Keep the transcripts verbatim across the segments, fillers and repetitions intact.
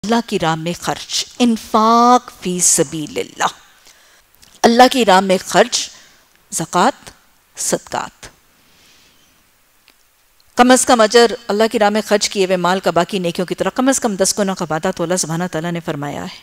अल्लाह की राह में खर्च, इन्फाक फी सबीलिल्लाह, अल्लाह की राह में खर्च, ज़कात, सदकात। कम अज़ कम अजर अल्लाह की राह में खर्च किए हुए माल का बाकी नेकियों की तरह कम अज़ कम दस गुना का वादा तो अल्लाह सुब्हाना तआला ने फरमाया है।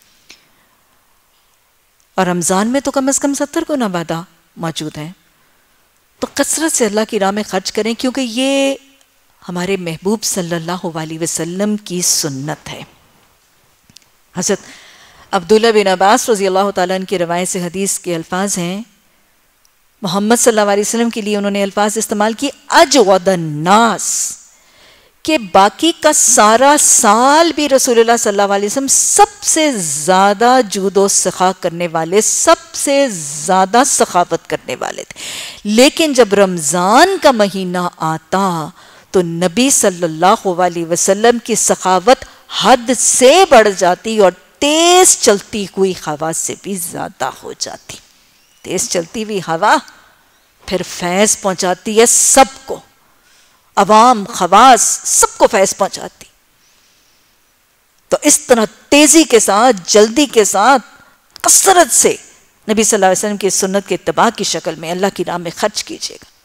और रमज़ान में तो कम अज़ कम सत्तर गुना वादा मौजूद है। तो कसरत से अल्लाह की राह में खर्च करें, क्योंकि ये हमारे महबूब सल्लल्लाहु अलैहि वसल्लम की सुन्नत है। हज़रत अब्दुल्लाह बिन अब्बास रज़ी अल्लाह तआला अन्हु की रवायत से हदीस के अल्फाज हैं, मोहम्मद सल्लल्लाहु अलैहि वसल्लम के लिए उन्होंने अल्फाज इस्तेमाल किए अजवदन नास, कि बाकी का सारा साल भी रसूलुल्लाह सल्लल्लाहु अलैहि वसल्लम सबसे ज़्यादा जूदो सखा करने वाले, सबसे ज़्यादा सखावत करने वाले थे। लेकिन जब रमज़ान का महीना आता तो नबी सल्लल्लाहु अलैहि वसल्लम की सखावत हद से बढ़ जाती और तेज चलती हुई हवा से भी ज़्यादा हो जाती। तेज चलती हुई हवा फिर फैज़ पहुंचाती है सबको, अवाम खवास सबको फैज़ पहुंचाती। तो इस तरह तेजी के साथ, जल्दी के साथ, कसरत से नबी सल्लल्लाहु अलैहि वसल्लम की सुन्नत के इत्तिबा की शक्ल में अल्लाह की राह में खर्च कीजिएगा।